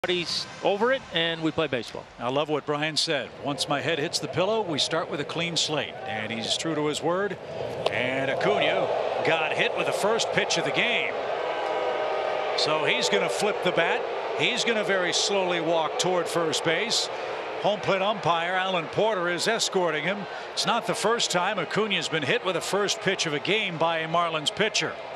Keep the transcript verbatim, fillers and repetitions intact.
He's over it, and we play baseball. I love what Brian said. Once my head hits the pillow, we start with a clean slate. And he's true to his word. And Acuña got hit with the first pitch of the game. So he's going to flip the bat. He's going to very slowly walk toward first base. Home plate umpire Alan Porter is escorting him. It's not the first time Acuña's been hit with the first pitch of a game by a Marlins pitcher.